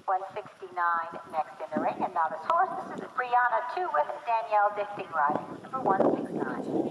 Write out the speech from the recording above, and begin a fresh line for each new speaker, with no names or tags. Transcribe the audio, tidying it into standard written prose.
169 next in the ring, and now this horse. This is Brianna 2 with Danielle Dichting riding, number 169.